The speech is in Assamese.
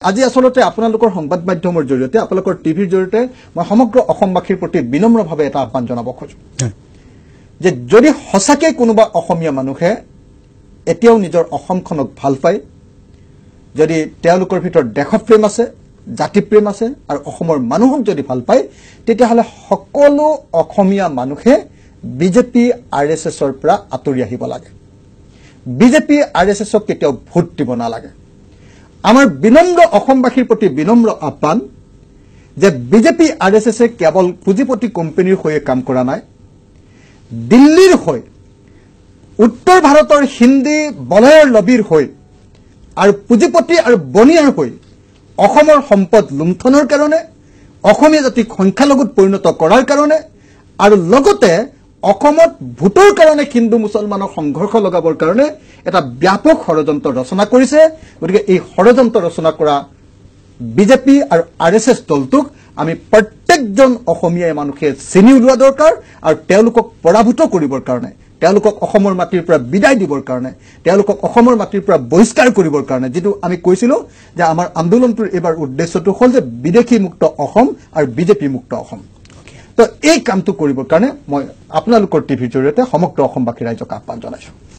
আজি আসলতে আপোনালোকৰ সংবাদ মাধ্যমৰ জৰিয়তে আপোনালোকৰ টিভিৰ জৰিয়তে মই সমগ্ৰ অসমবাসীৰ প্ৰতি বিনম্ৰভাৱে এটা আহ্বান জনাব খোজো যে যদি হসাকে কোনোবা অসমীয়া মানুহে এতিয়াও নিজৰ অসমখনক ভাল পায় যদি তেওঁলোকৰ ভিতৰত দেশপ্ৰেম আছে জাতিপ্ৰেম আছে আৰু অসমৰ মানুহক যদি ভাল পায় তেতিয়াহলে সকলো অসমীয়া মানুহে বিজেপি আৰএছএছৰ পৰা আঁতৰি আহিব লাগে বিজেপি আৰএছএছক কেতিয়াও ভোট দিব নালাগে আমাৰ বিনম্ৰ অসমবাসীৰ প্ৰতি বিনম্ৰ আহ্বান যে বিজেপি আৰএছএছে কেৱল পুঁজিপতি কোম্পানীৰ হৈ কাম কৰা নাই দিল্লীৰ হৈ উত্তৰ ভাৰতৰ হিন্দী বলয়ৰ লবিৰ হৈ আৰু পুঁজিপতি আৰু বনিয়াৰ হৈ অসমৰ সম্পদ লুণ্ঠনৰ কাৰণে অসমীয়া জাতিক সংখ্যালঘুত পৰিণত কৰাৰ কাৰণে আৰু লগতে অসমত ভোটৰ কাৰণে হিন্দু মুছলমানৰ সংঘৰ্ষ লগাবৰ কাৰণে এটা ব্যাপক ষড়যন্ত্ৰ ৰচনা কৰিছে গতিকে এই ষড়যন্ত্ৰ ৰচনা কৰা বিজেপি আৰু আৰএছএছ দলটোক আমি প্ৰত্যেকজন অসমীয়া মানুহে চিনি উলিওৱা দৰকাৰ আৰু তেওঁলোকক পৰাভূত কৰিবৰ কাৰণে তেওঁলোকক অসমৰ মাটিৰ পৰা বিদায় দিবৰ কাৰণে তেওঁলোকক অসমৰ মাটিৰ পৰা বহিষ্কাৰ কৰিবৰ কাৰণে যেটো আমি কৈছিলো যে আমাৰ আন্দোলনটোৰ এবাৰ উদ্দেশ্যটো হ'ল যে বিদেশী মুক্ত অসম আৰু বিজেপি মুক্ত অসম তো এই কামটো কৰিবৰ কাৰণে মই আপোনালোকৰ টিভিৰ জৰিয়তে সমগ্ৰ অসমবাসী ৰাইজক আহ্বান জনাইছো